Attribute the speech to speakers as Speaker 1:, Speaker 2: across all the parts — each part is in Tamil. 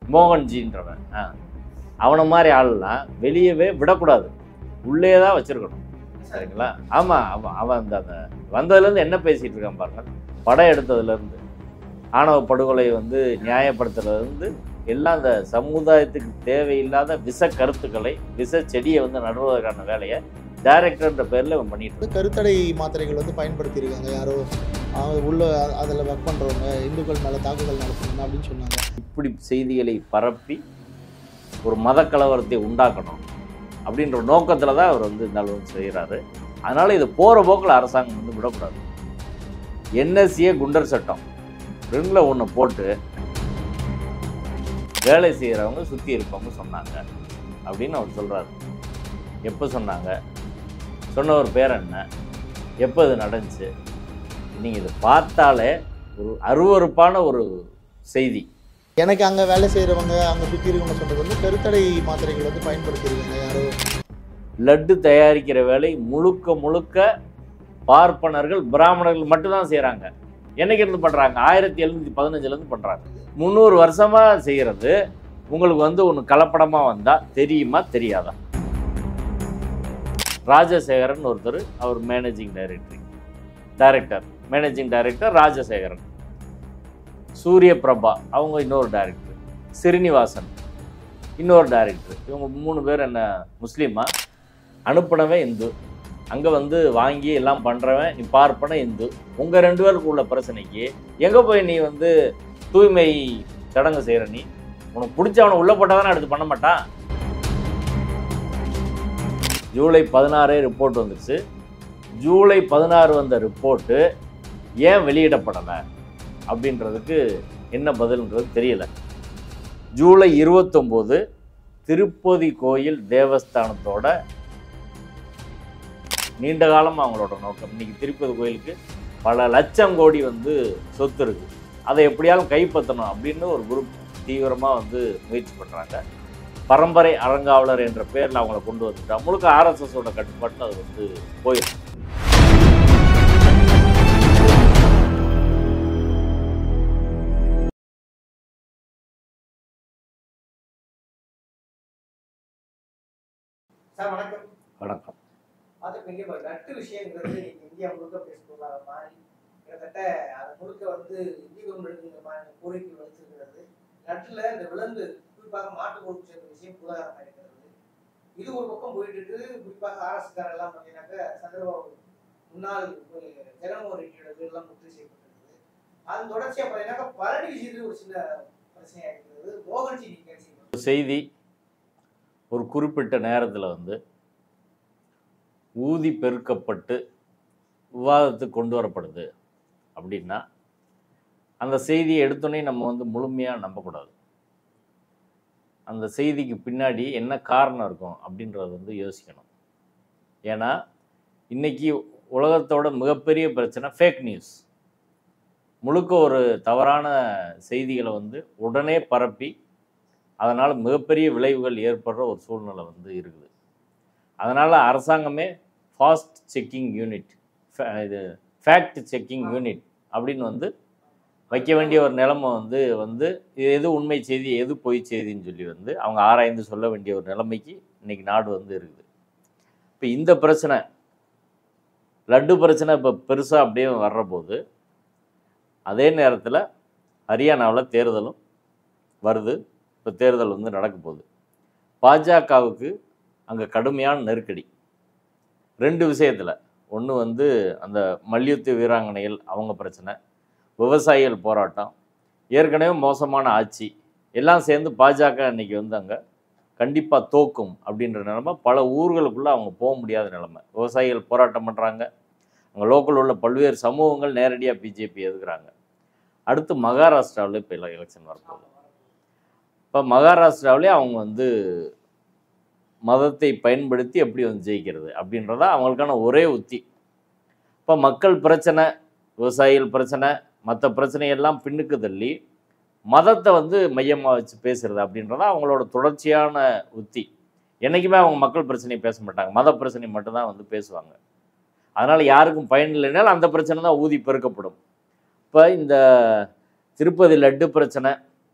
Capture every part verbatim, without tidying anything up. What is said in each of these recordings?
Speaker 1: மோகன்ஜின்றவன் ஆ அவனை மாதிரி ஆள்லாம் வெளியவே விடக்கூடாது, உள்ளே தான் வச்சுருக்கணும். சரிங்களா? ஆமாம், அவன் அவன் அந்த அந்த வந்ததுலேருந்து என்ன பேசிகிட்டு இருக்கான் பாருங்கள். படம் எடுத்ததுலேருந்து ஆணவ படுகொலை வந்து நியாயப்படுத்துறதுலேருந்து எல்லாம் அந்த சமுதாயத்துக்கு தேவையில்லாத விஷ கருத்துக்களை, விஷ செடியை வந்து நடுவதற்கான வேலையை டைரக்டர்ன்ற பேரில் இவன் பண்ணிட்டு
Speaker 2: கருத்தடை மாத்திரைகள் வந்து பயன்படுத்தியிருக்காங்க யாரோ உள்ள அதில் ஒர்க் பண்ணுறவங்க, இந்துக்கள் மேலே தாக்குதல் நடத்தணும் அப்படின்னு சொன்னாங்க.
Speaker 1: இப்படி செய்திகளை பரப்பி ஒரு மத கலவரத்தை உண்டாக்கணும் அப்படின்ற நோக்கத்தில் தான் அவர் வந்து இந்த அளவு செய்கிறாரு. அதனால் இது போகிற போக்கில் அரசாங்கம் வந்து விடக்கூடாது. என்எஸ்சிஏ குண்டர் சட்டம் ரெண்டில் ஒன்று போட்டு வேலை செய்கிறவங்க சுற்றி இருப்பவங்க சொன்னாங்க அப்படின்னு அவர் சொல்கிறாரு. எப்போ சொன்னாங்க, சொன்னவர் பேர் என்ன, எப்போ இது நடந்துச்சு? நீங்கள் இதை பார்த்தாலே ஒரு அருவருப்பான ஒரு செய்தி.
Speaker 2: எனக்கு அங்கே வேலை செய்கிறவங்க, அங்கே சுற்றி இருக்கவங்க சொல்கிறது வந்து கருத்தடை மாத்திரைகள் வந்து பயன்படுத்தியிருக்காங்க யாரோ.
Speaker 1: லட்டு தயாரிக்கிற வேலை முழுக்க முழுக்க பார்ப்பனர்கள், பிராமணர்கள் மட்டும்தான் செய்கிறாங்க. என்னைக்கு இருந்து பண்ணுறாங்க? ஆயிரத்தி எழுநூற்றி பதினஞ்சுலேருந்து பண்ணுறாங்க. முந்நூறு வருஷமாக செய்கிறது உங்களுக்கு வந்து ஒன்று கலப்படமாக வந்தால் தெரியுமா தெரியாதா? ராஜசேகரன் ஒருத்தர், அவர் managing director director managing director Rajasekaran. Surya Prabha அவங்க இன்னொரு டைரக்டர், ஸ்ரீனிவாசன் இன்னொரு டைரக்டர். இவங்க மூணு பேர் என்ன முஸ்லீமா? அனுப்பினவன் இந்து, அங்கே வந்து வாங்கி எல்லாம் பண்ணுறவன் நீ பார்ப்பன இந்து. உங்கள் ரெண்டு பேருக்கு உள்ள பிரச்சனைக்கு எங்கே போய் நீ வந்து தூய்மை சடங்கு செய்கிற? நீ உனக்கு பிடிச்சவனை உள்ள போட்டால் தானே எடுத்து பண்ண மாட்டான். ஜூலை பதினாறு ரிப்போர்ட் வந்துடுச்சு. ஜூலை பதினாறு வந்த ரிப்போர்ட்டு ஏன் வெளியிடப்படலை அப்படின்றதுக்கு என்ன பதில்ன்றது தெரியல. ஜூலை இருபத்தொம்போது திருப்பதி கோயில் தேவஸ்தானத்தோட நீண்ட காலம் அவங்களோட நோக்கம். இன்னைக்கு திருப்பதி கோயிலுக்கு பல லட்சம் கோடி வந்து சொத்து இருக்கு, அதை எப்படியாலும் கைப்பற்றணும் அப்படின்னு ஒரு குரூப் தீவிரமாக வந்து முயற்சி பண்ணுறாங்க. பரம்பரை அறங்காவலர் என்ற பேரில் அவங்கள கொண்டு வந்துட்டா முழுக்க ஆர்எஸ்எஸோட கட்டுப்பாட்டில் அது வந்து போயிடும்.
Speaker 3: சார் வணக்கம்.
Speaker 1: வணக்கம்.
Speaker 3: பார்த்துருப்பீங்க, இப்போ லட்டு விஷயங்கிறது இந்தியா முழுக்க பேசுபொருளாக மாறி கிட்டத்தட்ட அதை முழுக்க வந்து இந்திய கவர்மெண்ட்டுங்கிற மாதிரி கோரிக்கை வலிச்சிருக்கிறது. லட்டில் இந்த விலங்கு குறிப்பாக மாட்டு கொழுப்பு சேர்ந்த விஷயம் புதாகரமாக இருக்கிறது. இது ஒரு பக்கம் போயிட்டு இருக்குது. குறிப்பாக ஆர்எஸ்காரர் எல்லாம் பார்த்தீங்கன்னாக்கா சந்திரபாபு முன்னாள் ஜெகன்மோகன் ரெட்டியோட வீடெல்லாம் முற்று செய்யப்பட்டிருக்குது. அதன் தொடர்ச்சியாக பார்த்தீங்கன்னாக்கா பழனி விஷயத்தில் ஒரு சின்ன பிரச்சனையாக இருக்கிறது. மோகன்ஜி நீங்கள்
Speaker 1: செய்தி ஒரு குறிப்பிட்ட நேரத்தில் வந்து ஊதி பெருக்கப்பட்டு விவாதத்துக்கு கொண்டு வரப்படுது அப்படின்னா அந்த செய்தியை எடுத்தோன்னே நம்ம வந்து முழுமையாக நம்பக்கூடாது. அந்த செய்திக்கு பின்னாடி என்ன காரணம் இருக்கும் அப்படின்றத வந்து யோசிக்கணும். ஏன்னா இன்றைக்கி உலகத்தோட மிகப்பெரிய பிரச்சனை ஃபேக் நியூஸ். முழுக்க ஒரு தவறான செய்திகளை வந்து உடனே பரப்பி அதனால் மிகப்பெரிய விளைவுகள் ஏற்படுற ஒரு சூழ்நிலை வந்து இருக்குது. அதனால் அரசாங்கமே ஃபாஸ்ட் செக்கிங் யூனிட், இது ஃபேக்ட் செக்கிங் யூனிட் அப்படின்னு வந்து வைக்க வேண்டிய ஒரு நிலைமை வந்து வந்து எது உண்மை செய்தி எது பொய் செய்தின்னு சொல்லி வந்து அவங்க ஆராய்ந்து சொல்ல வேண்டிய ஒரு நிலைமைக்கு இன்றைக்கி நாடு வந்து இருக்குது. இப்போ இந்த பிரச்சனை லட்டு பிரச்சனை இப்போ பெருசாக அப்படியே வர்றபோது அதே நேரத்தில் ஹரியானாவில் தேர்தலும் வருது. இப்போ தேர்தல் வந்து நடக்க போகுது. பாஜகவுக்கு அங்கே கடுமையான நெருக்கடி ரெண்டு விஷயத்தில். ஒன்று வந்து அந்த மல்யுத்த வீராங்கனைகள் அவங்க பிரச்சனை, விவசாயிகள் போராட்டம், ஏற்கனவே மோசமான ஆட்சி எல்லாம் சேர்ந்து பாஜக இன்றைக்கி வந்து அங்கே கண்டிப்பாக தோக்கும் அப்படின்ற நிலைமை. பல ஊர்களுக்குள்ளே அவங்க போக முடியாத நிலைமை. விவசாயிகள் போராட்டம் பண்ணுறாங்க, அங்கே லோக்கல் உள்ள பல்வேறு சமூகங்கள் நேரடியாக பிஜேபி எதுக்குறாங்க. அடுத்து மகாராஷ்டிராவில் இப்போ எல்லாம் எலெக்ஷன் வரப்போகுது. இப்போ மகாராஷ்டிராவிலே அவங்க வந்து மதத்தை பயன்படுத்தி எப்படி வந்து ஜெயிக்கிறது அப்படின்றதா அவங்களுக்கான ஒரே உத்தி. இப்போ மக்கள் பிரச்சனை, விவசாயிகள் பிரச்சனை, மற்ற பிரச்சனையெல்லாம் பின்னுக்கு தள்ளி மதத்தை வந்து மையமாக வச்சு பேசுகிறது அப்படின்றதா அவங்களோட தொடர்ச்சியான உத்தி. என்றைக்குமே அவங்க மக்கள் பிரச்சனையை பேச மாட்டாங்க, மத பிரச்சனை மட்டும்தான் வந்து பேசுவாங்க. அதனால் யாருக்கும் பயன் இல்லைனாலும் அந்த பிரச்சனை தான் ஊதி பெருக்கப்படும். இப்போ இந்த திருப்பதி லட்டு பிரச்சனை,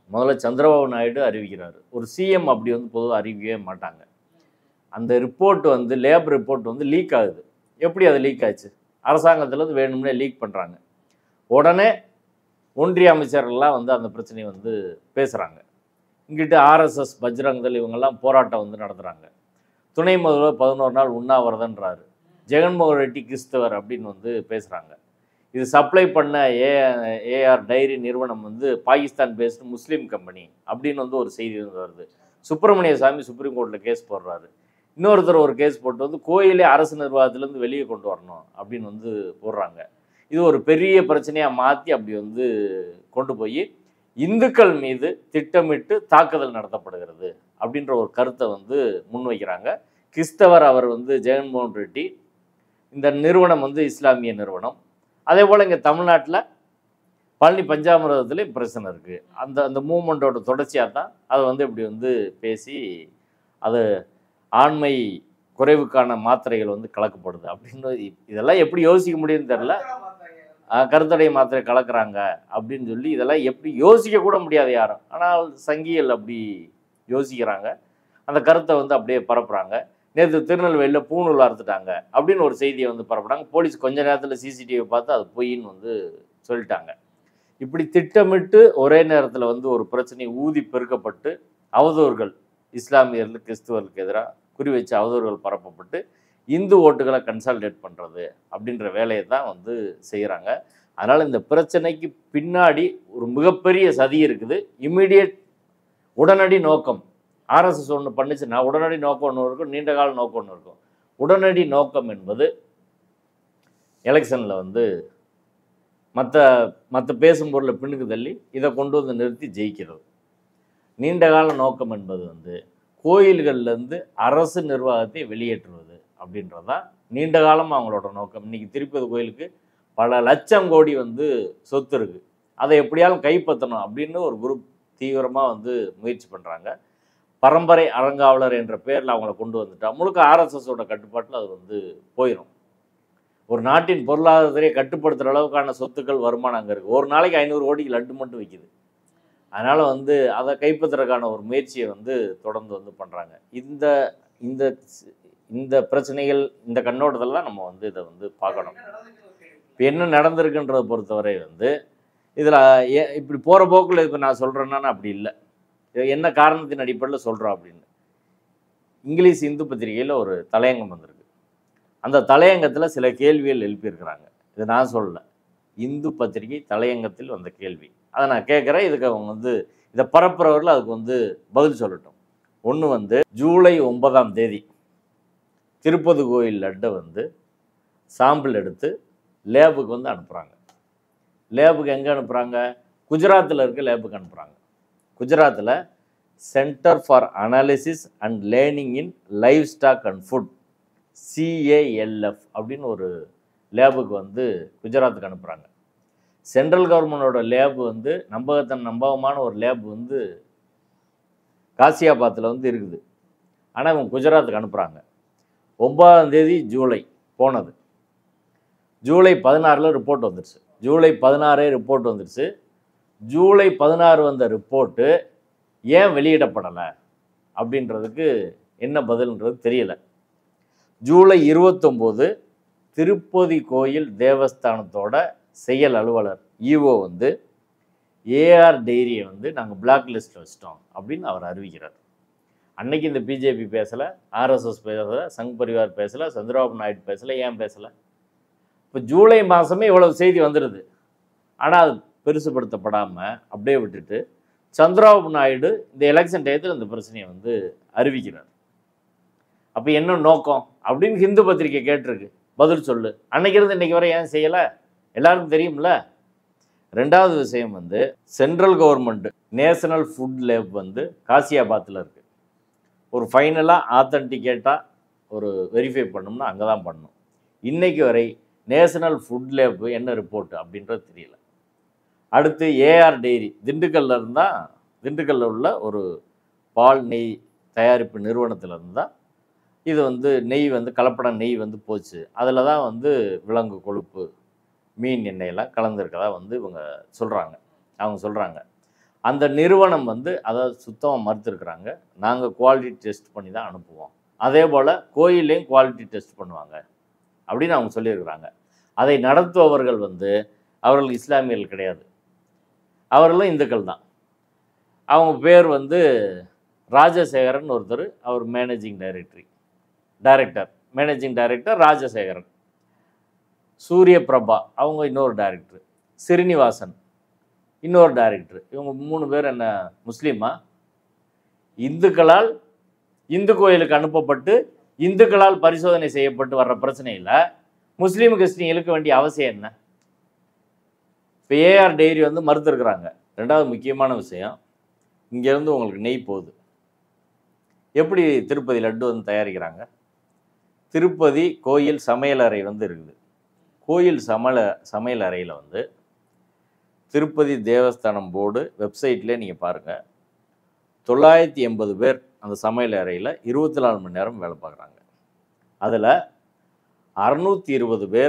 Speaker 1: முதல்ல சந்திரபாபு நாயுடு அறிவிக்கிறார். ஒரு சிஎம் அப்படி வந்து பொதுவாக அறிவிக்கவே மாட்டாங்க. அந்த ரிப்போர்ட் வந்து லேப் ரிப்போர்ட் வந்து லீக் ஆகுது. எப்படி அது லீக் ஆச்சு? அரசாங்கத்துலேருந்து வேணும்னே லீக் பண்ணுறாங்க. உடனே ஒன்றிய அமைச்சர்கள்லாம் வந்து அந்த பிரச்சனையை வந்து பேசுகிறாங்க. இங்கிட்டு ஆர்எஸ்எஸ் பஜ்ரங்தள் இவங்கெல்லாம் போராட்டம் வந்து நடத்துகிறாங்க. துணை முதல்வர் பதினோரு நாள் உண்ணாவிரதன்றாரு. ஜெகன்மோகன் ரெட்டி கிறிஸ்தவர் அப்படின்னு வந்து பேசுகிறாங்க. இது சப்ளை பண்ண ஏ ஏஆர் டைரி நிறுவனம் வந்து பாகிஸ்தான் பேஸ்டு முஸ்லீம் கம்பெனி அப்படின்னு வந்து ஒரு செய்தி வந்து வருது. சுப்பிரமணிய சாமி சுப்ரீம் கோர்ட்டில் கேஸ் போடுறாரு. இன்னொருத்தர் ஒரு கேஸ் போட்டு வந்து கோயிலே அரசு நிர்வாகத்திலேருந்து வெளியே கொண்டு வரணும் அப்படின்னு வந்து போடுறாங்க. இது ஒரு பெரிய பிரச்சனையாக மாற்றி அப்படி வந்து கொண்டு போய் இந்துக்கள் மீது திட்டமிட்டு தாக்குதல் நடத்தப்படுகிறது அப்படின்ற ஒரு கருத்தை வந்து முன்வைக்கிறாங்க. கிறிஸ்தவர் அவர் வந்து ஜெகன்மோகன் ரெட்டி. இந்த நிறுவனம் வந்து இஸ்லாமிய நிறுவனம். அதே போல் இங்கே தமிழ்நாட்டில் பழனி பஞ்சாமிரதத்துலேயும் பிரச்சனை இருக்குது. அந்த அந்த மூமெண்ட்டோட தொடர்ச்சியாக தான் அதை வந்து இப்படி வந்து பேசி அது ஆண்மை குறைவுக்கான மாத்திரைகள் வந்து கலக்கப்படுது அப்படின்னு. இதெல்லாம் எப்படி யோசிக்க முடியும்னு தெரில. கருத்தடை மாத்திரை கலக்கிறாங்க அப்படின்னு சொல்லி இதெல்லாம் எப்படி யோசிக்க கூட முடியாது யாரும். ஆனால் சங்கிகள் அப்படி யோசிக்கிறாங்க. அந்த கருத்தை வந்து அப்படியே பரப்புகிறாங்க. நேற்று திருநெல்வேலியில் பூணூல் அறுத்துட்டாங்க அப்படின்னு ஒரு செய்தியை வந்து பரப்புறாங்க. போலீஸ் கொஞ்ச நேரத்தில் சிசிடிவி பார்த்து அது பொய்ன்னு வந்து சொல்லிட்டாங்க. இப்படி திட்டமிட்டு ஒரே நேரத்தில் வந்து ஒரு பிரச்சனை ஊதி பெருக்கப்பட்டு அவதூறுகள் இஸ்லாமியர்கள் கிறிஸ்துவர்களுக்கு எதிராக குறி வச்சு அவதூறுகள் பரப்பப்பட்டு இந்து ஓட்டுகளை கன்சால்டேட் பண்ணுறது அப்படின்ற வேலையை தான் வந்து செய்கிறாங்க. அதனால் இந்த பிரச்சனைக்கு பின்னாடி ஒரு மிகப்பெரிய சதி இருக்குது. இம்மிடியட் உடனடி நோக்கம் ஆர்எஸ்எஸ் ஒன்று பண்ணிச்சுன்னா உடனடி நோக்கம் ஒன்று இருக்கும், நீண்ட கால நோக்கம் ஒன்று இருக்கும். உடனடி நோக்கம் என்பது எலெக்ஷனில் வந்து மற்ற மற்ற பேசும் பொருளை பின்னுக்கு தள்ளி இதை கொண்டு வந்து நிறுத்தி ஜெயிக்கிறது. நீண்ட கால நோக்கம் என்பது வந்து கோயில்கள்லேருந்து அரசு நிர்வாகத்தை வெளியேற்றுவது அப்படின்றது தான் நீண்ட காலமாக அவங்களோட நோக்கம். இன்றைக்கி திருப்பதி கோயிலுக்கு பல லட்சம் கோடி வந்து சொத்து இருக்குது. அதை எப்படியாலும் கைப்பற்றணும் அப்படின்னு ஒரு குரூப் தீவிரமாக வந்து முயற்சி பண்ணுறாங்க. பரம்பரை அறங்காவலர் என்ற பேரில் அவங்கள கொண்டு வந்துட்டா முழுக்க ஆர்எஸ்எஸோட கட்டுப்பாட்டில் அது வந்து போயிடும். ஒரு நாட்டின் பொருளாதாரத்தையே கட்டுப்படுத்துகிற அளவுக்கான சொத்துக்கள் வருமானம் அங்கே இருக்குது. ஒரு நாளைக்கு ஐநூறு கோடிக்கு லட்டு மட்டும் விற்கிது. அதனால் வந்து அதை கைப்பற்றுறதுக்கான ஒரு முயற்சியை வந்து தொடர்ந்து வந்து பண்ணுறாங்க. இந்த இந்த இந்த பிரச்சனைகள் இந்த கண்ணோட்டத்தில் தான் நம்ம வந்து இதை வந்து பார்க்கணும். இப்போ என்ன நடந்திருக்குன்றதை பொறுத்தவரை வந்து இதில் ஏ இப்படி போகிற போக்கில் இப்போ நான் சொல்கிறேன்னா அப்படி இல்லை. என்ன காரணத்தின் அடிப்படையில் சொல்கிறோம் அப்படின்னு இங்கிலீஷ் இந்து பத்திரிகையில் ஒரு தலையங்கம் வந்திருக்கு. அந்த தலையங்கத்தில் சில கேள்விகள் எழுப்பியிருக்கிறாங்க. இதை நான் சொல்லலை, இந்து பத்திரிகை தலையங்கத்தில் வந்த கேள்வி. அதை நான் கேட்குறேன். இதுக்கு அவங்க வந்து இதை பரப்புறவர்கள் அதுக்கு வந்து பதில் சொல்லட்டும். ஒன்று வந்து ஜூலை ஒன்பதாம் தேதி திருப்பதி கோயில் லட்டை வந்து சாம்பிள் எடுத்து லேபுக்கு வந்து அனுப்புகிறாங்க. லேபுக்கு எங்கே அனுப்புகிறாங்க? குஜராத்தில் இருக்க லேபுக்கு அனுப்புகிறாங்க. குஜராத்தில் centre for analysis and learning in livestock and food CALF அப்படின்னு ஒரு லேபுக்கு வந்து குஜராத்துக்கு அனுப்புகிறாங்க. சென்ட்ரல் கவர்மெண்டோட லேபு வந்து நம்பகத்தன் நம்பகமான ஒரு லேப் வந்து காசியாபாத்தில் வந்து இருக்குது. ஆனால் இவங்க குஜராத்துக்கு அனுப்புகிறாங்க. ஒன்பதாம் தேதி ஜூலை போனது. ஜூலை பதினாறில் ரிப்போர்ட் வந்துடுச்சு. ஜூலை பதினாறே ரிப்போர்ட் வந்துடுச்சு. ஜூலை பதினாறு வந்த ரிப்போர்ட்டு ஏன் வெளியிடப்படலை அப்படின்றதுக்கு என்ன பதில்ன்றது தெரியல. ஜூலை இருபத்தொம்போது திருப்பதி கோயில் தேவஸ்தானத்தோட செயல் அலுவலர் ஈஓ வந்து ஏஆர் டைரியை வந்து நாங்கள் பிளாக் லிஸ்ட்டில் வச்சிட்டோம் அப்படின்னு அவர் அறிவிக்கிறார். அன்னைக்கு இந்த பிஜேபி பேசலை, ஆர்எஸ்எஸ் பேசலை, சங் பரிவார் பேசலை, சந்திரபாபு நாயுடு பேசலை. ஏன் பேசலை? இப்போ ஜூலை மாதமே இவ்வளவு செய்தி வந்துடுது. ஆனால் அது பெருசுப்படுத்தப்படாமல் அப்படியே விட்டுட்டு சந்திரபாபு நாயுடு இந்த எலெக்ஷன் டயத்தில் இந்த பிரச்சனையை வந்து அறிவிக்கிறார். அப்போ என்ன நோக்கம் அப்படின்னு ஹிந்து பத்திரிக்கை கேட்டிருக்கு, பதில் சொல்லு. அன்னைக்கு இருந்து இன்றைக்கி வரை ஏன் செய்யலை? எல்லாருக்கும் தெரியும்ல. ரெண்டாவது விஷயம் வந்து central government national food lab வந்து காசியாபாத்தில் இருக்குது. ஒரு ஃபைனலாக ஆத்தன்டிகேட்டாக ஒரு வெரிஃபை பண்ணோம்னா அங்கே தான் பண்ணணும். இன்றைக்கு வரை நேஷனல் ஃபுட் லேப் என்ன ரிப்போர்ட் அப்படின்றது தெரியல. அடுத்து ஏஆர் டைரி திண்டுக்கல்ல இருந்தால் திண்டுக்கல்லில் உள்ள ஒரு பால் நெய் தயாரிப்பு நிறுவனத்தில் இருந்தால் இது வந்து நெய் வந்து கலப்பட நெய் வந்து போச்சு. அதில் தான் வந்து விலங்கு கொழுப்பு மீன் எண்ணெயெல்லாம் கலந்துருக்கதா வந்து இவங்க சொல்கிறாங்க அவங்க சொல்கிறாங்க அந்த நிறுவனம் வந்து அதை சுத்தமாக மறுத்துருக்குறாங்க. நாங்கள் குவாலிட்டி டெஸ்ட் பண்ணி தான் அனுப்புவோம். அதே போல் கோயிலையும் குவாலிட்டி டெஸ்ட் பண்ணுவாங்க அப்படின்னு அவங்க சொல்லியிருக்கிறாங்க. அதை நடத்துபவர்கள் வந்து அவர்கள் இஸ்லாமியர்கள் கிடையாது, அவர்களும் இந்துக்கள் தான். அவங்க பேர் வந்து ராஜசேகரன் ஒருத்தர், அவர் managing directory director managing director Rajasekaran. Surya Prabha அவங்க இன்னொரு டைரக்டர், ஸ்ரீனிவாசன் இன்னொரு டைரக்டர். இவங்க மூணு பேர் என்ன முஸ்லீமா? இந்துக்களால் இந்து கோயிலுக்கு அனுப்பப்பட்டு இந்துக்களால் பரிசோதனை செய்யப்பட்டு வர்ற பிரச்சனையில் முஸ்லீம் கிறிஸ்டின் இழுக்க வேண்டிய அவசியம் என்ன? இப்போ ஏஆர் டைரி வந்து மறுத்துருக்குறாங்க. ரெண்டாவது முக்கியமான விஷயம், இங்கேருந்து உங்களுக்கு நெய் போகுது. எப்படி திருப்பதி லட்டு வந்து தயாரிக்கிறாங்க? திருப்பதி கோயில் சமையலறை வந்து இருக்குது. கோயில் சமையல சமையல் அறையில் வந்து திருப்பதி தேவஸ்தானம் போர்டு வெப்சைட்லேயே நீங்கள் பாருங்கள், தொள்ளாயிரத்தி எண்பது பேர் அந்த சமையல் அறையில் இருபத்தி நாலு மணி நேரம் வேலை பார்க்குறாங்க. அதில் அறுநூற்றி இருபது பேர்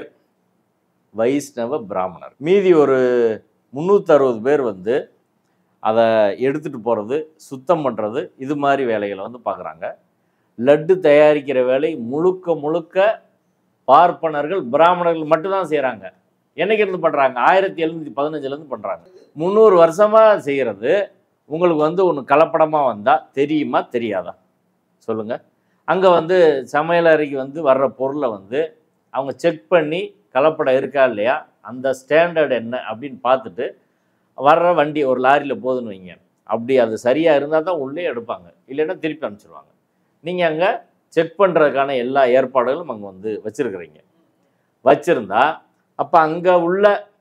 Speaker 1: வைஷ்ணவ பிராமணர், மீதி ஒரு முந்நூற்றி அறுபது பேர் வந்து அதை எடுத்துகிட்டு போகிறது, சுத்தம் பண்ணுறது, இது மாதிரி வேலைகளை வந்து பார்க்குறாங்க. லட்டு தயாரிக்கிற வேலை முழுக்க முழுக்க பார்ப்பனர்கள் பிராமணர்கள் மட்டும்தான் செய்கிறாங்க. என்னைக்கு இருந்து பண்ணுறாங்க? ஆயிரத்தி எழுநூற்றி பதினஞ்சுலேருந்து பண்ணுறாங்க. முந்நூறு வருஷமாக செய்கிறது. உங்களுக்கு வந்து ஒன்று கலப்படமாக வந்தால் தெரியுமா தெரியாதா சொல்லுங்கள்? அங்கே வந்து சமையலறைக்கு வந்து வர்ற பொருளை வந்து அவங்க செக் பண்ணி கலப்படம் இருக்கா இல்லையா, அந்த ஸ்டாண்டர்ட் என்ன அப்படின்னு பார்த்துட்டு வர்ற வண்டி ஒரு லாரியில் போகுதுன்னு வைங்க, அப்படி அது சரியாக இருந்தால் தான் உள்ளே எடுப்பாங்க, இல்லைன்னா திருப்பி அனுப்பிச்சிடுவாங்க. நீங்கள் அங்கே செக் பண்ணுறதுக்கான எல்லா ஏற்பாடுகளும் அங்கே வந்து வச்சுருக்குறீங்க. வச்சுருந்தா அப்போ அங்கே உள்ள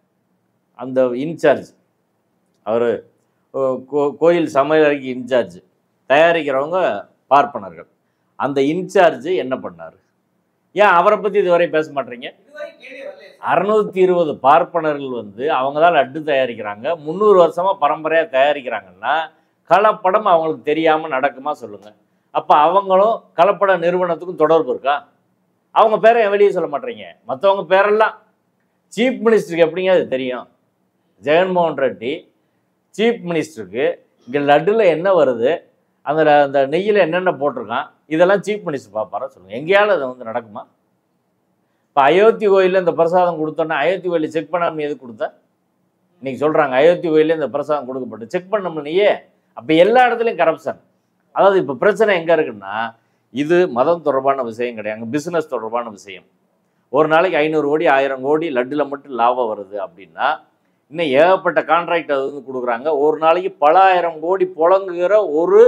Speaker 1: அந்த இன்சார்ஜ், அவர் கோ கோயில் சமையலறைக்கு இன்சார்ஜ், தயாரிக்கிறவங்க பார்ப்பனர்கள், அந்த இன்சார்ஜ் என்ன பண்ணார்? ஏன் அவரை பற்றி இதுவரை பேச மாட்டீங்க? அறுநூத்தி இருபது பார்ப்பனர்கள் வந்து அவங்க தான் லட்டு தயாரிக்கிறாங்க, முந்நூறு வருஷமாக பரம்பரையாக தயாரிக்கிறாங்கன்னா கலப்படம் அவங்களுக்கு தெரியாமல் நடக்குமா சொல்லுங்கள்? அப்போ அவங்களும் கலப்பட நிறுவனத்துக்கும் தொடர்பு இருக்கா? அவங்க பேரை வெளியே சொல்ல மாட்டீங்க, மற்றவங்க பேரெல்லாம். சீஃப் மினிஸ்டருக்கு எப்படிங்க அது தெரியும்? ஜெகன்மோகன் ரெட்டி சீஃப் மினிஸ்டருக்கு இங்கே லட்டில் என்ன வருது, அந்த அந்த நெய்யில் என்னென்ன போட்டிருக்கான், இதெல்லாம் சீஃப் மினிஸ்டர் பார்ப்பாரா சொல்லுங்கள்? எங்கேயாவது அது வந்து நடக்குமா? இப்போ அயோத்தி கோயிலில் இந்த பிரசாதம் கொடுத்தோன்னா அயோத்தி கோயிலில் செக் பண்ணாமல் எது கொடுத்தா? இன்றைக்கி சொல்கிறாங்க அயோத்தி கோயிலில் இந்த பிரசாதம் கொடுக்கப்பட்டு செக் பண்ணோம்லையே. அப்போ எல்லா இடத்துலையும் கரப்ஷன். அதாவது இப்போ பிரச்சனை எங்கே இருக்குன்னா, இது மதம் தொடர்பான விஷயம் கிடையாது, பிஸ்னஸ் தொடர்பான விஷயம். ஒரு நாளைக்கு ஐநூறு கோடி ஆயிரம் கோடி லட்டில் மட்டும் லாபம் வருது அப்படின்னா இன்னும் ஏகப்பட்ட கான்ட்ராக்ட் அது வந்து கொடுக்குறாங்க. ஒரு நாளைக்கு பல ஆயிரம் கோடி புழங்குகிற ஒரு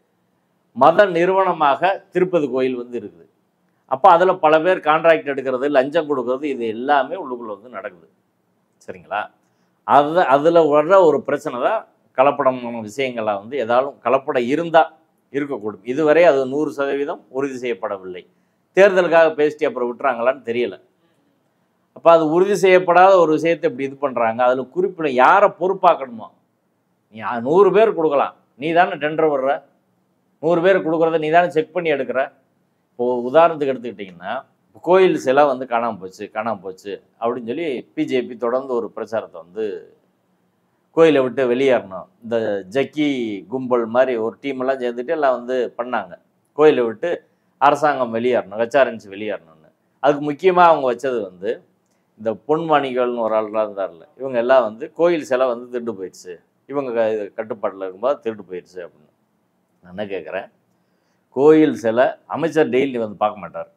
Speaker 1: மத நிறுவனமாக திருப்பதி கோயில் வந்து இருக்குது. அப்போ அதில் பல பேர் கான்ட்ராக்ட் எடுக்கிறது, லஞ்சம் கொடுக்கறது, இது எல்லாமே உள்ளுக்குள்ளே வந்து நடக்குது. சரிங்களா? அது அதில் வர்ற ஒரு பிரச்சனை தான் கலப்படமான விஷயங்களாக வந்து ஏதாலும் கலப்படம் இருந்தால் இருக்கக்கூடும். இதுவரை அது நூறு சதவீதம் உறுதி செய்யப்படவில்லை. தேர்தலுக்காக பேசிட்டு அப்புறம் விட்டுறாங்களான்னு தெரியலை. அப்போ அது உறுதி செய்யப்படாத ஒரு விஷயத்தை இப்படி இது பண்ணுறாங்க. அதில் குறிப்பிட யாரை பொறுப்பாக்கணுமோ, நீ நூறு பேர் கொடுக்கலாம், நீ தானே டெண்டர் வர்ற, நூறு பேர் கொடுக்குறத நீ தானே செக் பண்ணி எடுக்கிற. இப்போது உதாரணத்துக்கு எடுத்துக்கிட்டிங்கன்னா, கோயில் சிலை வந்து காணாமல் போச்சு காணாமல் போச்சு அப்படின்னு சொல்லி பிஜேபி தொடர்ந்து ஒரு பிரச்சாரத்தை வந்து கோயிலை விட்டு வெளியேறணும், இந்த ஜக்கி கும்பல் மாதிரி ஒரு டீமெல்லாம் சேர்ந்துட்டு எல்லாம் வந்து பண்ணாங்க, கோயிலை விட்டு அரசாங்கம் வெளியேறணும், ஹெச்ஆர்என்சி வெளியேறணும்னு. அதுக்கு முக்கியமாக அவங்க வச்சது வந்து இந்த பொன்மணிகள்னு ஒரு ஆள்லாம் இருந்தார்ல, இவங்க எல்லாம் வந்து கோயில் சிலை வந்து திருட்டு போயிடுச்சு, இவங்க கட்டுப்பாட்டில் இருக்கும்போது திருட்டு போயிடுச்சு அப்படின்னு. நான் என்ன கேட்குறேன், கோயில் சிலை அமைச்சர் டெய்லி வந்து பார்க்க மாட்டார்.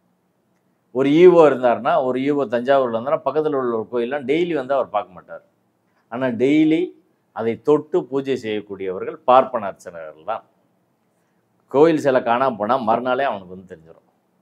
Speaker 1: ஒரு ஈவோ இருந்தார்னா, ஒரு ஈவோ தஞ்சாவூரில் இருந்தால் பக்கத்தில் உள்ள ஒரு கோயிலெலாம் டெய்லி வந்து அவர் பார்க்க மாட்டார். ஆனால் டெய்லி அதை தொட்டு பூஜை செய்யக்கூடியவர்கள் பார்ப்பன அர்ச்சகர்கள் தான். கோயில் சிலை காணாமல் போனால் மறுநாளே அவனுக்கு வந்து தெரிஞ்சிடும்,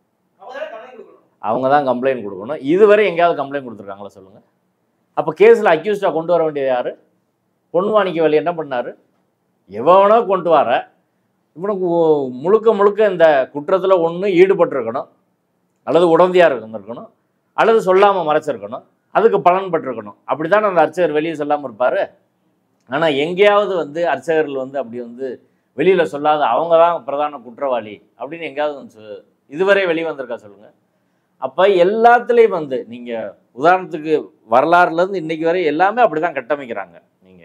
Speaker 1: அவங்க தான் கம்ப்ளைண்ட் கொடுக்கணும். இதுவரை எங்கேயாவது கம்ப்ளைண்ட் கொடுத்துருக்காங்களா சொல்லுங்கள்? அப்போ கேஸில் அக்யூஸ்டாக கொண்டு வர வேண்டியது யார்? பொன்வாணிக்க வழி என்ன பண்ணார்? எவனோ கொண்டு வர இவனுக்கு முழுக்க முழுக்க இந்த குற்றத்தில் ஒன்று ஈடுபட்டிருக்கணும், அல்லது உடந்தையாக இருந்திருக்கணும், அல்லது சொல்லாமல் மறைச்சிருக்கணும், அதுக்கு பலன் பட்டிருக்கணும். அப்படி தான் அந்த அர்ச்சகர் வெளியே சொல்லாமல் இருப்பார். ஆனால் எங்கேயாவது வந்து அர்ச்சகர்கள் வந்து அப்படி வந்து வெளியில் சொல்லாத அவங்க தான் பிரதான குற்றவாளி அப்படின்னு எங்கேயாவது வந்து இதுவரை வெளியே வந்திருக்கா சொல்லுங்கள்? அப்போ எல்லாத்துலேயும் வந்து நீங்கள் உதாரணத்துக்கு வரலாறுலேருந்து இன்றைக்கி வரை எல்லாமே அப்படி தான் கட்டமைக்கிறாங்க. நீங்கள்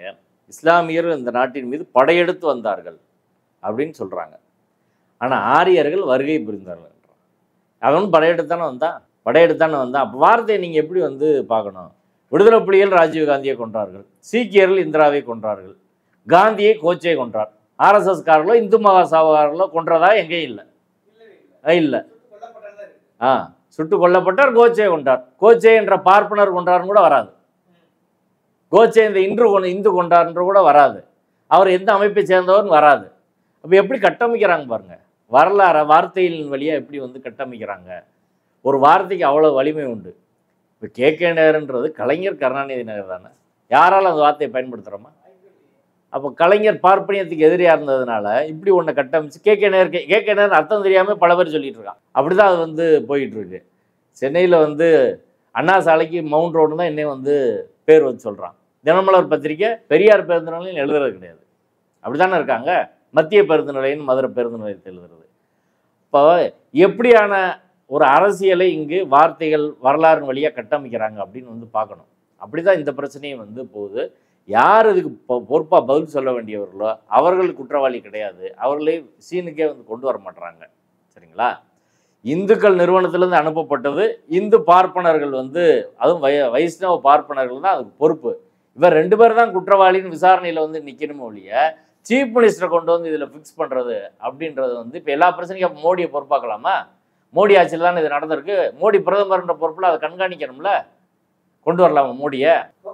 Speaker 1: இஸ்லாமியர்கள் இந்த நாட்டின் மீது படையெடுத்து வந்தார்கள் அப்படின்னு சொல்கிறாங்க. ஆனால் ஆரியர்கள் வருகை புரிந்தார்கள். அவன் படையெடுத்தானே வந்தான் படையெடுத்தானே வந்தான் அப்போ வார்த்தையை நீங்கள் எப்படி வந்து பார்க்கணும்? விடுதலை புலிகள் ராஜீவ் காந்தியை கொன்றார்கள், சீக்கியர்கள் இந்திராவை கொன்றார்கள், காந்தியை கோச்சை கொன்றார், ஆர்எஸ்எஸ் காரர்களோ இந்து மகா சபாக்காரர்களோ கொன்றதா எங்கேயும் இல்லை இல்லை ஆ சுட்டு கொல்லப்பட்டார், கோச்சே கொண்டார். கோச்சே என்ற பார்ப்பனர் கொண்டார்னு கூட வராது. கோச்சே இந்த இன்று கொண்டு இந்து கொண்டார்ன்ற கூட வராது. அவர் எந்த அமைப்பை சேர்ந்தவர்னு வராது. அப்போ எப்படி கட்டமைக்கிறாங்க பாருங்க, வரலாற வார்த்தையின் வழியாக எப்படி வந்து கட்டமைக்கிறாங்க. ஒரு வார்த்தைக்கு அவ்வளோ வலிமை உண்டு. இப்போ கே கே நேருன்றது கலைஞர் கருணாநிதி நகர் தானே, யாரால் அந்த வார்த்தையை பயன்படுத்துகிறோமா? அப்போ கலைஞர் பார்ப்பனியத்துக்கு எதிரியாக இருந்ததுனால இப்படி ஒன்றை கட்டமைச்சு கே கே நேர் கே கே நேர் அர்த்தம் தெரியாமல் பல பேர் சொல்லிட்டு இருக்கான். அப்படி தான் அது வந்து போயிட்டுருக்கு. சென்னையில் வந்து அண்ணா சாலைக்கு மவுண்ட் ரோடு தான் இன்னும் வந்து பேர் வச்சு சொல்கிறான். தினமலர் பத்திரிக்கை பெரியார் பேருந்து நிலையம் எழுதுறது கிடையாது. அப்படி தானே இருக்காங்க. மத்திய பேருந்து நிலையம் மதுரை பேருந்து நிலையத்தை எழுதுறது. இப்போ எப்படியான ஒரு அரசியலை இங்கு வார்த்தைகள் வரலாறு வழியாக கட்டமைக்கிறாங்க அப்படின்னு வந்து பார்க்கணும். அப்படி தான் இந்த பிரச்சனையும் வந்து போகுது. யார் இதுக்கு பொறுப்பாக பதில் சொல்ல வேண்டியவர்களோ அவர்கள் குற்றவாளி கிடையாது. அவர்களே சீனுக்கே வந்து கொண்டு வர மாட்டுறாங்க. சரிங்களா? இந்துக்கள் நிறுவனத்திலேருந்து அனுப்பப்பட்டது இந்து பார்ப்பனர்கள் வந்து, அதுவும் வை வைஷ்ணவ பார்ப்பனர்கள் தான் அதுக்கு பொறுப்பு. இவர் ரெண்டு பேர் தான் குற்றவாளின்னு விசாரணையில் வந்து நிற்கணுமோ ஒழிய சீஃப் மினிஸ்டரை கொண்டு வந்து இதில் ஃபிக்ஸ் பண்ணுறது அப்படின்றது வந்து இப்போ எல்லா பிரச்சனைக்கும் மோடியை பொறுப்பாக்கலாமா? மோடி ஆட்சியில் தானே இது நடந்திருக்கு. மோடி பிரதமர்ன்ற பொறுப்பில் அதை கண்காணிக்கணும்ல, கொண்டு வரலாமா மோடியை?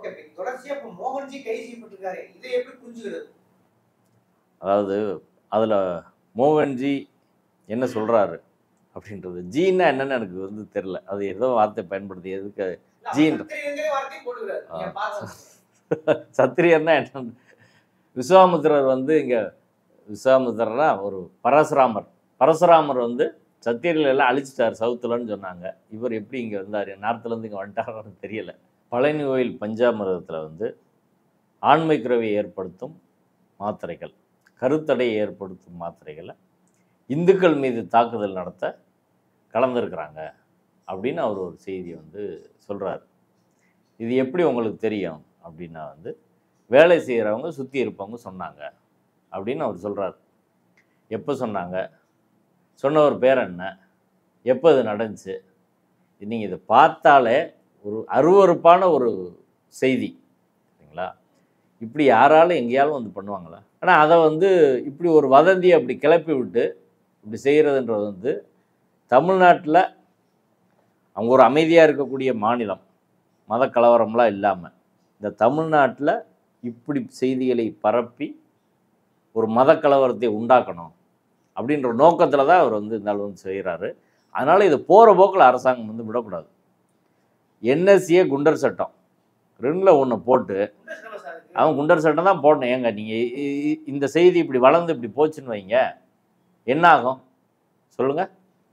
Speaker 1: அதாவது அதில் மோகன்ஜி என்ன சொல்கிறாரு அப்படின்றது, ஜீன்னா என்னன்னு எனக்கு வந்து தெரில. அது ஏதோ வார்த்தை பயன்படுத்தி எதுக்கு ஜீன் சத்திரியர்னா என்ன? விஸ்வாமித்திரர் வந்து இங்கே விஸ்வாமித்திரர்னா ஒரு பரசுராமர். பரசுராமர் வந்து சத்திரியர்கள் எல்லாம் அழிச்சிட்டார் சவுத்துலன்னு சொன்னாங்க. இவர் எப்படி இங்கே வந்தார், நார்த்துலேருந்து இங்கே வந்துட்டாருன்னு தெரியலை. பழனி கோயில் பஞ்சாமிரதத்தில் வந்து ஆண்மை குறைவை ஏற்படுத்தும் மாத்திரைகள், கருத்தடையை ஏற்படுத்தும் மாத்திரைகளை இந்துக்கள் மீது தாக்குதல் நடத்த கலந்துருக்கிறாங்க அப்படின்னு அவர் ஒரு செய்தியை வந்து சொல்கிறார். இது எப்படி உங்களுக்கு தெரியும் அப்படின்னா வந்து வேலை செய்கிறவங்க சுற்றி இருப்பவங்க சொன்னாங்க அப்படின்னு அவர் சொல்கிறார். எப்போ சொன்னாங்க, சொன்னவர் பேர் என்ன, எப்போ இது நடந்துச்சு? நீங்கள் இதை பார்த்தாலே ஒரு அருவருப்பான ஒரு செய்தி. சரிங்களா? இப்படி யாராலும் எங்கேயாலும் வந்து பண்ணுவாங்களா? ஆனால் அதை வந்து இப்படி ஒரு வதந்தியை அப்படி கிளப்பி விட்டு இப்படி செய்கிறதுன்றது வந்து தமிழ்நாட்டில் அவங்க ஒரு அமைதியாக இருக்கக்கூடிய மாநிலம், மத கலவரம்லாம் இல்லாமல் இந்த தமிழ்நாட்டில் இப்படி செய்திகளை பரப்பி ஒரு மத கலவரத்தை உண்டாக்கணும் அப்படின்ற நோக்கத்தில் தான் அவர் வந்து இந்த அளவு வந்து செய்கிறாரு. அதனால் இது போகிற போக்கில் அரசாங்கம் வந்து விடக்கூடாது. என்எஸ்சியே குண்டர் சட்டம் ரெண்டில் ஒன்று போட்டு, அவன் குண்டர் சட்டம் தான் போடணும். ஏங்க நீங்கள் இந்த செய்தி இப்படி வளர்ந்து இப்படி போச்சுன்னு வைங்க, என்ன ஆகும் சொல்லுங்கள்?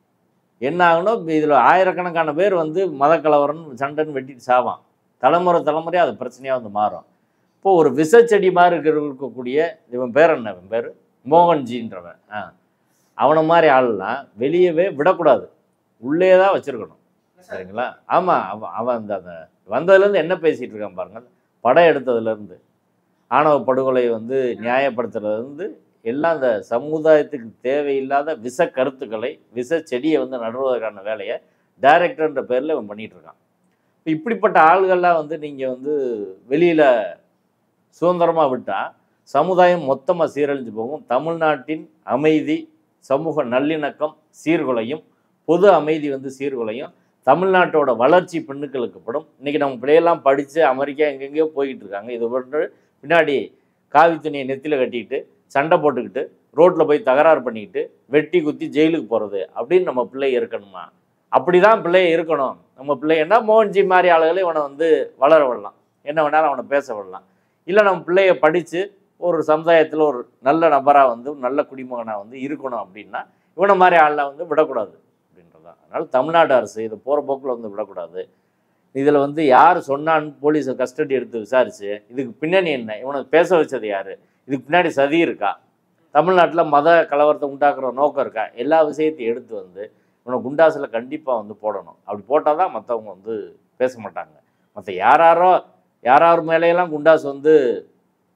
Speaker 1: என்ன ஆகணும்? இதில் ஆயிரக்கணக்கான பேர் வந்து மத கலவரம் சண்டைன்னு வெட்டிட்டு சாவான். தலைமுறை தலைமுறையாக அது பிரச்சனையாக வந்து மாறும். இப்போது ஒரு விசச்செடி மாதிரி இருக்கிற இருக்கக்கூடிய இவன் பேர் என்ன, இவன் பேர் மோகன்ஜின்றவன், ஆ அவனை மாதிரி ஆள்லாம் வெளியவே விடக்கூடாது, உள்ளே தான் வச்சுருக்கணும். சரிங்களா? ஆமாம், அவன் அவன் அந்த அந்த வந்ததுலேருந்து என்ன பேசிகிட்டு இருக்கான் பாருங்கள். படம் எடுத்ததுலேருந்து ஆணவ படுகொலை வந்து நியாயப்படுத்துறதுலேருந்து எல்லாம் அந்த சமுதாயத்துக்கு தேவையில்லாத விச கருத்துக்களை, விச செடியை வந்து நடுவதற்கான வேலையை டைரக்டர்ன்ற பேரில் இவன் பண்ணிகிட்ருக்கான். இப்போ இப்படிப்பட்ட ஆள்கள்லாம் வந்து நீங்கள் வந்து வெளியில் சுதந்திரமாக விட்டால் சமுதாயம் மொத்தமாக சீரழிஞ்சு போகும். தமிழ்நாட்டின் அமைதி, சமூக நல்லிணக்கம் சீர்குலையும், பொது அமைதி வந்து சீர்குலையும், தமிழ்நாட்டோட வளர்ச்சி பின்னுக்களுக்கப்படும். இன்றைக்கி நம்ம பிள்ளையெல்லாம் படித்து அமெரிக்கா எங்கெங்கேயோ போய்கிட்டு இருக்காங்க. இது வந்து பின்னாடி காவி துணியை நெத்தியில் கட்டிக்கிட்டு சண்டை போட்டுக்கிட்டு ரோட்டில் போய் தகராறு பண்ணிக்கிட்டு வெட்டி குத்தி ஜெயிலுக்கு போகிறது அப்படின்னு நம்ம பிள்ளை இருக்கணுமா? அப்படி தான் பிள்ளைய இருக்கணும். நம்ம பிள்ளை என்ன மோகன்ஜி மாதிரி ஆளுகளை இவனை வந்து வளர விடலாம், என்ன வேணாலும் அவனை பேச விடலாம். இல்லை நம்ம பிள்ளைய படித்து ஒரு சமுதாயத்தில் ஒரு நல்ல நபராக வந்து நல்ல குடிமகனாக வந்து இருக்கணும் அப்படின்னா இவனை மாதிரி ஆளை வந்து விடக்கூடாது அப்படின்றதான். அதனால் தமிழ்நாடு அரசு இதை போகிற போக்கில் வந்து விடக்கூடாது. இதில் வந்து யார் சொன்னான்னு போலீஸை கஸ்டடி எடுத்து விசாரித்து இதுக்கு பின்னணி என்ன, இவனை பேச வச்சது யார், இதுக்கு பின்னாடி சதி இருக்கா, தமிழ்நாட்டில் மத கலவரத்தை உண்டாக்குற நோக்கம் இருக்கா, எல்லா விஷயத்தையும் எடுத்து வந்து இவனை குண்டாசில் கண்டிப்பாக வந்து போடணும். அப்படி போட்டால் தான் மற்றவங்க வந்து பேச மாட்டாங்க. மற்ற யாராரோ யாரார் மேலேயெல்லாம் குண்டாஸ் வந்து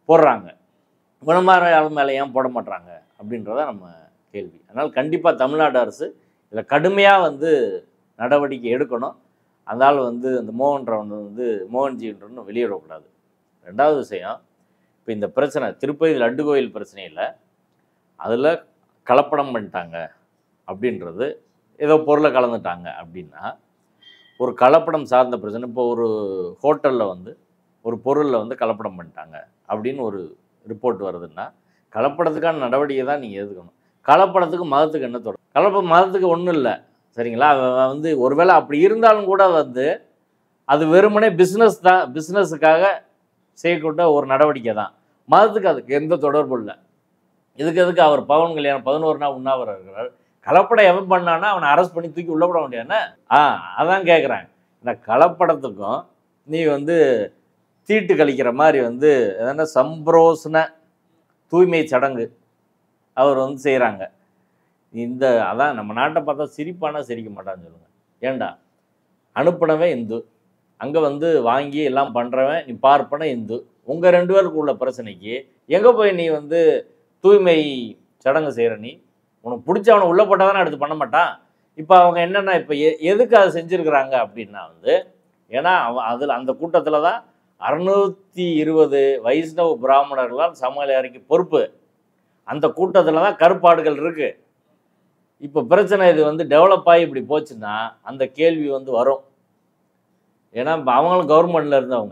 Speaker 1: போடுறாங்க. குணமாற மேலே ஏன் போட மாட்டாங்க அப்படின்றத நம்ம கேள்வி. அதனால் கண்டிப்பாக தமிழ்நாடு அரசு இதில் கடுமையாக வந்து நடவடிக்கை எடுக்கணும். அந்த ஆள் வந்து அந்த மோகன்றவன் வந்து மோகன்ஜின்றன்னு வெளியிடக்கூடாது. ரெண்டாவது விஷயம், இப்போ இந்த பிரச்சனை திருப்பதி லட்டு கோயில் பிரச்சனையில் அதில் கலப்படம் பண்ணிட்டாங்க அப்படின்றது, ஏதோ பொருளை கலந்துட்டாங்க அப்படின்னா, ஒரு கலப்படம் சார்ந்த பிரச்சனை. இப்போ ஒரு ஹோட்டலில் வந்து ஒரு பொருளில் வந்து கலப்படம் பண்ணிட்டாங்க அப்படின்னு ஒரு ரிப்போர்ட் வருதுன்னா, கலப்படத்துக்கான நடவடிக்கை தான் நீங்கள் எடுக்கணும். கலப்படத்துக்கு மதத்துக்கு என்ன தொடரும்? கலப்ப மதத்துக்கு ஒன்றும் இல்லை, சரிங்களா? அவன் வந்து ஒருவேளை அப்படி இருந்தாலும் கூட வந்து அது வெறுமனே பிஸ்னஸ் தான், பிஸ்னஸுக்காக செய்யக்கூட ஒரு நடவடிக்கை தான். மதத்துக்கு அதுக்கு எந்த தொடர்பும் இல்லை. இதுக்கு எதுக்கு அவர் பவன் கல்யாணம் பதினோரு நாள் உண்ணாவிரதம் இருக்கிறார்? கலப்படம் எவன் பண்ணான்னா அவனை அரெஸ்ட் பண்ணி தூக்கி உள்ள போட முடியாதுன்னு ஆ அதான் கேட்குறேன். இந்த கலப்படத்துக்கும் நீ வந்து தீட்டு கழிக்கிற மாதிரி வந்து எதனா சம்பிரோசன தூய்மை சடங்கு அவர் வந்து செய்கிறாங்க. இந்த அதான் நம்ம நாட்டை பார்த்தா சிரிப்பானா சிரிக்க மாட்டான்னு சொல்லுங்கள். ஏண்டா அனுப்பினவன் இந்து, அங்கே வந்து வாங்கி எல்லாம் பண்ணுறவன் நீ பார்ப்பன இந்து. உங்கள் ரெண்டு பேருக்கு உள்ள பிரச்சனைக்கு எங்கே போய் நீ வந்து தூய்மை சடங்கு செய்கிற? நீ உனக்கு பிடிச்சவனை உள்ளே போட்டால் தானே அடுத்து பண்ண மாட்டான். இப்போ அவங்க என்னென்னா இப்போ எ எதுக்கு அதை செஞ்சுருக்கிறாங்க அப்படின்னா வந்து, ஏன்னா அவன் அதில் அந்த கூட்டத்தில் தான் அறுநூற்றி இருபது வைஷ்ணவ பிராமணர்களால் சமையல் அறைக்கு பொறுப்பு. அந்த கூட்டத்தில் தான் கருப்பாடுகள் இருக்குது. இப்போ பிரச்சனை இது வந்து டெவலப் ஆகி இப்படி போச்சுன்னா அந்த கேள்வி வந்து வரும். ஏன்னா அவங்களும் கவர்மெண்ட்டில் இருந்தவங்க,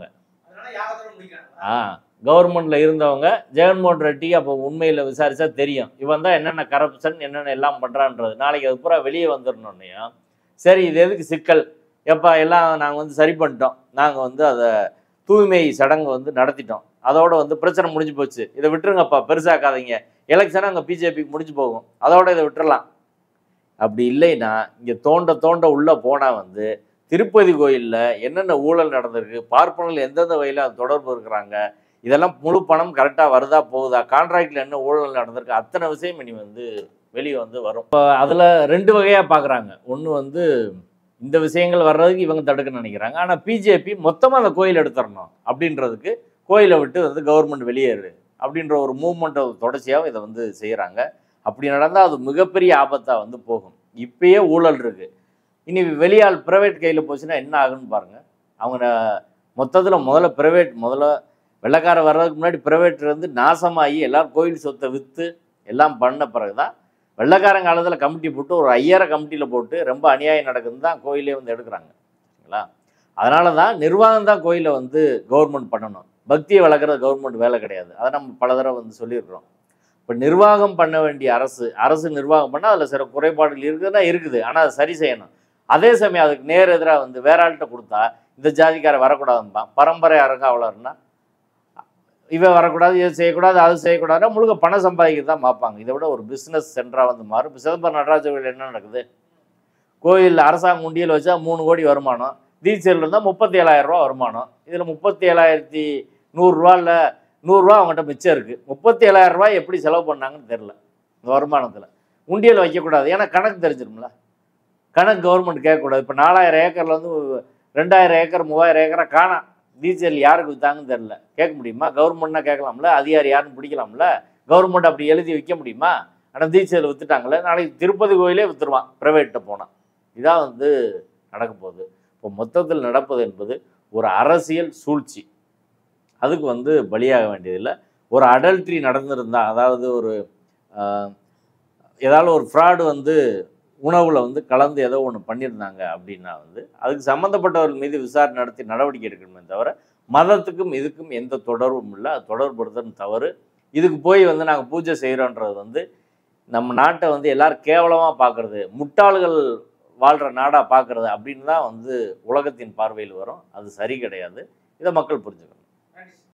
Speaker 1: ஆ கவர்மெண்ட்டில் இருந்தவங்க. ஜெகன்மோகன் ரெட்டி அப்போ உண்மையில் விசாரித்தா தெரியும் இவன் தான் என்னென்ன கரப்ஷன் என்னென்ன எல்லாம் பண்ணுறான்றது. நாளைக்கு அது பூரா வெளியே வந்துடணுன்னையும் சரி இது எதுக்கு சிக்கல், எப்பா எல்லாம் நாங்கள் வந்து சரி பண்ணிட்டோம், நாங்கள் வந்து அதை தூய்மை சடங்கு வந்து நடத்திட்டோம், அதோட வந்து பிரச்சனை முடிஞ்சு போச்சு, இதை விட்டுருங்கப்பா, பெருசாக்காதீங்க, எலெக்ஷனாக அங்கே பிஜேபிக்கு முடிஞ்சு போகும், அதோட இதை விட்டுறலாம். அப்படி இல்லைன்னா இங்கே தோண்ட தோண்ட உள்ளே போனால் வந்து திருப்பதி கோயிலில் என்னென்ன ஊழல் நடந்திருக்கு, பார்ப்பனர்கள் எந்தெந்த வகையில் அது தொடர்பு இருக்கிறாங்க, இதெல்லாம் முழு பணம் கரெக்டாக வருதா போகுதா, கான்ட்ராக்டில் என்ன ஊழல் நடந்திருக்கு, அத்தனை விஷயம் இனி வந்து வெளியே வந்து வரும். இப்போ அதில் ரெண்டு வகையாக பார்க்குறாங்க. ஒன்று வந்து இந்த விஷயங்கள் வர்றதுக்கு இவங்க தடுக்கணும்னு நினைக்கிறாங்க. ஆனால் பிஜேபி மொத்தமாக அந்த கோயில் எடுத்துடணும் அப்படின்றதுக்கு கோயிலை விட்டு வந்து கவர்மெண்ட் வெளியேறு அப்படின்ற ஒரு மூவ்மெண்ட்டை தொடர்ச்சியாக இதை வந்து செய்கிறாங்க. அப்படி நடந்தால் அது மிகப்பெரிய ஆபத்தாக வந்து போகும். இப்பயே ஊழல் இருக்குது, இனி வெளியால் ப்ரைவேட் கையில் போச்சுன்னா என்ன ஆகுன்னு பாருங்கள். அவங்க மொத்தத்தில் முதல்ல ப்ரைவேட் முதல்ல வெள்ளைக்கார வர்றதுக்கு முன்னாடி ப்ரைவேட் வந்து நாசமாகி எல்லோரும் கோயில் சொத்தை விற்று எல்லாம் பண்ண பிறகு தான் வெள்ளைக்காரன் காலத்தில் கமிட்டி போட்டு ஒரு ஐயாயிரம் கமிட்டியில் போட்டு ரொம்ப அநியாயம் நடக்குதுன்னு தான் கோயிலே வந்து எடுக்கிறாங்க, சரிங்களா? அதனால தான் நிர்வாகம் தான் கோயிலை வந்து கவர்மெண்ட் பண்ணணும். பக்தியை வளர்க்குறது கவர்மெண்ட் வேலை கிடையாது. அதை நம்ம பல தடவை வந்து சொல்லியிருக்கிறோம். இப்போ நிர்வாகம் பண்ண வேண்டிய அரசு அரசு நிர்வாகம் பண்ணால் அதில் சில குறைபாடுகள் இருக்குதுன்னா இருக்குது, ஆனால் அதை சரி செய்யணும். அதே சமயம் அதுக்கு நேர் எதிராக வந்து வேற ஆள்கிட்ட கொடுத்தா இந்த ஜாதிக்காரை வரக்கூடாதும்பான், பரம்பரை அரங்காவலர்னா இவன் வரக்கூடாது, இதை செய்யக்கூடாது, அது செய்யக்கூடாதுன்னா முழுக்க பணம் சம்பாதிக்கிறது தான் பார்ப்பாங்க. இதை விட ஒரு பிஸ்னஸ் சென்டராக வந்து மாறும். இப்போ சிதம்பரம் நடராஜ கோயில் என்ன நடக்குது? கோயிலில் அரசாங்க உண்டியல் வச்சா மூணு கோடி வருமானம், தீட்சையில் இருந்தால் முப்பத்தி ஏழாயிரம் ரூபா வருமானம். இதில் முப்பத்தி ஏழாயிரத்தி நூறுரூவா இல்லை நூறுரூவா அவங்ககிட்ட மிச்சம் இருக்குது. முப்பத்தி ஏழாயிரம் ரூபாய் எப்படி செலவு பண்ணாங்கன்னு தெரில. இந்த வருமானத்தில் உண்டியல் வைக்கக்கூடாது, ஏன்னா கணக்கு தெரிஞ்சிடும்ல. கணக்கு கவர்மெண்ட் கேட்கக்கூடாது. இப்போ நாலாயிரம் ஏக்கரில் வந்து ரெண்டாயிரம் ஏக்கர் மூவாயிரம் ஏக்கரை காணாம், டீச்சர் யாருக்கு விற்றாங்கன்னு தெரில. கேட்க முடியுமா? கவர்மெண்ட்னா கேட்கலாம்ல, அதிகாரி யாருன்னு பிடிக்கலாம்ல. கவர்மெண்ட் அப்படி எழுதி விற்க முடியுமா? ஆனால் டீச்சர் விற்றுட்டாங்களே, நாளைக்கு திருப்பதி கோயிலே விற்றுருவான் ப்ரைவேட்டை போனால். இதான் வந்து நடக்க போகுது. இப்போ மொத்தத்தில் நடப்பது என்பது ஒரு அரசியல் சூழ்ச்சி. அதுக்கு வந்து பலியாக வேண்டியதில்லை. ஒரு அடல்ட்ரி நடந்திருந்தால், அதாவது ஒரு ஏதாவது ஒரு ஃப்ராடு வந்து உணவில் வந்து கலந்து ஏதோ ஒன்று பண்ணியிருந்தாங்க அப்படின்னா வந்து அதுக்கு சம்மந்தப்பட்டவர்கள் மீது விசாரணை நடத்தி நடவடிக்கை எடுக்கணுமே தவிர மதத்துக்கும் இதுக்கும் எந்த தொடர்பும் இல்லை. அது தொடர்புறுத்தன்னு தவறு. இதுக்கு போய் வந்து நாங்கள் பூஜை செய்கிறோன்றது வந்து நம்ம நாட்டை வந்து எல்லோரும் கேவலமாக பார்க்குறது, முட்டாள்கள் வாழ்கிற நாடாக பார்க்குறது அப்படின்னு தான் வந்து உலகத்தின் பார்வையில் வரும். அது சரி கிடையாது. இதை மக்கள் புரிஞ்சுக்கணும்.